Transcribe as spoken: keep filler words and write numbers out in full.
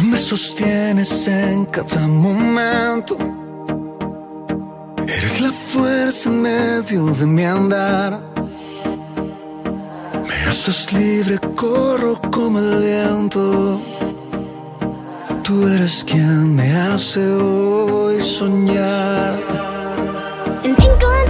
me sostienes en cada momento. Eres la fuerza en medio de mi andar. Me haces libre, corro como el viento. Tú eres quien me hace hoy soñar. En cinco